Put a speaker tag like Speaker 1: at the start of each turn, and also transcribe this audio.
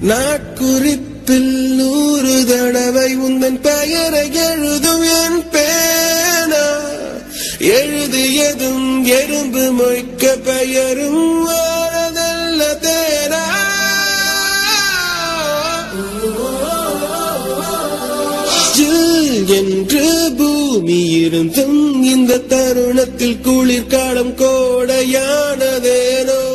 Speaker 1: நாட்குறிப்பில் 100 தடவை உந்தன் பெயரை எழுதும் என் பேனா. எழுதியதும் எறும்பு மொய்க்க பெயரும் வாழதல்ல தேனா. என்று பூமி இருந்தும் இந்த தருணத்தில் குளிர்காலம் கோடையானதேனோ.